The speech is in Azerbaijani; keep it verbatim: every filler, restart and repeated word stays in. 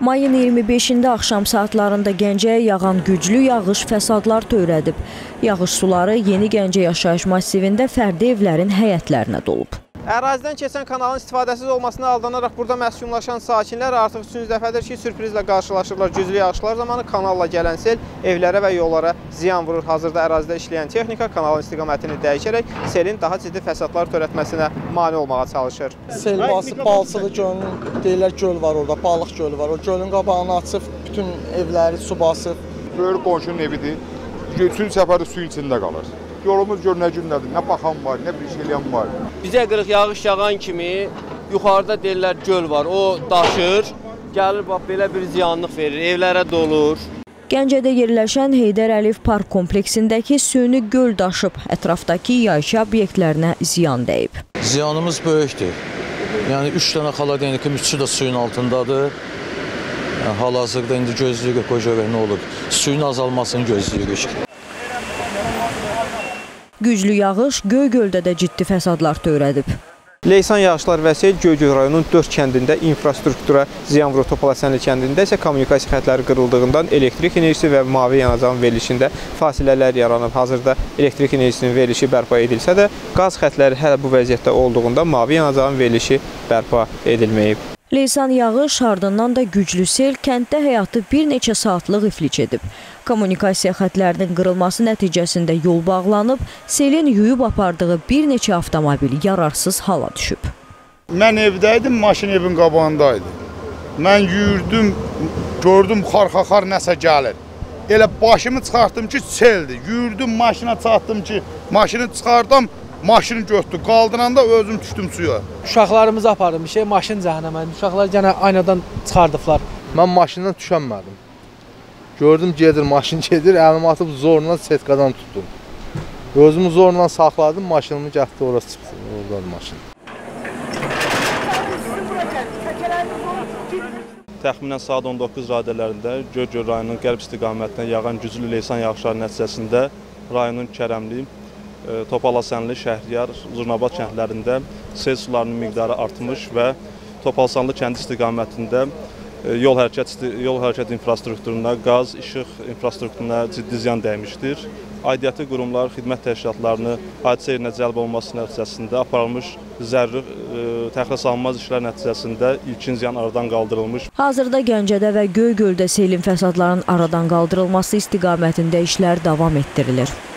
Mayın iyirmi beşində axşam saatlarında Gəncəyə yağan güclü yağış fəsadlar törədib. Yağış suları Yeni Gəncə yaşayış masivində fərdi evlərin həyətlərinə dolub. Ərazidən keçən kanalın istifadəsiz olmasına aldanaraq burada məskunlaşan sakinlər artıq üçüncü dəfədir ki, sürprizlə qarşılaşırlar. Güclü yağışlar zamanı kanalla gələn sel evlərə və yollara ziyan vurur. Hazırda ərazidə işləyən texnika kanalın istiqamətini dəyişərək selin daha ciddi fəsadlar törətməsinə mane olmağa çalışır. Sel basıb Balçılı gölünün, deyirlər göl var orada, balıq gölü var. O gölün qabağını açıb, bütün evləri su basıb. Böyük qonşunun evidir. Üçüncü səfərdə suyun içində qalır. Yolumuz gör nə günlədir, nə baxan var, nə bir şey eləyən var. Bizə qırıq yağış yağan kimi yuxarıda deyirlər göl var, o daşır, gəlir bax belə bir ziyanlıq verir, evlərə dolur. Gəncədə yerləşən Heydər Əliyev Park kompleksindəki süni göl daşıb, ətrafdakı yaşayış obyektlərinə ziyan dəyib. Ziyanımız böyükdür. Yəni üç dənə xala deyək ki, üçü də suyun altındadır. Yəni, hal-hazırda indi gözləyirik, qoca və nə olur, suyun azalmasını gözləyirik. Güclü yağış Göygöldə də ciddi fəsadlar törədib. Leysan yağışlar və sel Göygöl rayonunun dörd kəndində infrastruktura ziyan vurur. Topal-Həsənli kəndində isə kommunikasiya xətləri qırıldığından elektrik enerjisi və mavi yanacağın verilişində fasilələr yaranıb. Hazırda elektrik enerjisinin verilişi bərpa edilsə də, qaz xətləri hələ bu vəziyyətdə olduğunda mavi yanacağın verilişi bərpa edilməyib. Leysan yağış ardından da güclü sel kənddə həyatı bir neçə saatlıq iflic edib. Kommunikasiya xətlərinin qırılması nəticəsində yol bağlanıb, selin yuyub apardığı bir neçə avtomobil yararsız hala düşüb. Mən evdəydim, maşın evin qabağındaydı. Mən yürüdüm, gördüm xar-xar nəsə gəlir. Elə başımı çıxartdım ki, seldir. Yürüdüm, maşına çatdım ki, maşını çıxardım. Maşını götürdü, qaldıranda özüm düşdüm suya. Uşaqlarımızı apardım, bir şey maşın cəhənnəmədir. Uşaqlar yenə aynadan çıxardıblar. Mən maşından düşənmədim. Gördüm gedir, maşın gedir, əlimi atıb zorla setkadan tutdum. Özümü zorla saxladım, maşınımı gətirdi, orası çıxdı, oradan maşın. Təxminən saat on doqquz radələrində Göygöl rayonunun qərb istiqamətindən yağan güclü leysan yağışları nəticəsində rayonun Kərəmli, Topal-Həsənli, Şəhriyar, Zurnabad kəndlərində sel sularının miqdarı artmış və Topal-Həsənli kəndi istiqamətində yol hərəkət, yol hərəkət infrastrukturuna, qaz, işıq infrastrukturuna ciddi ziyan dəymişdir. Aidiyyəti qurumlar xidmət təşkilatlarını hadisə yerinə cəlb olması nəticəsində aparılmış zəruri təxirəsalınmaz işlər nəticəsində ilkin ziyan aradan qaldırılmış. Hazırda Gəncədə və Göygöldə selin fəsadların aradan qaldırılması istiqamətində işlər davam etdirilir.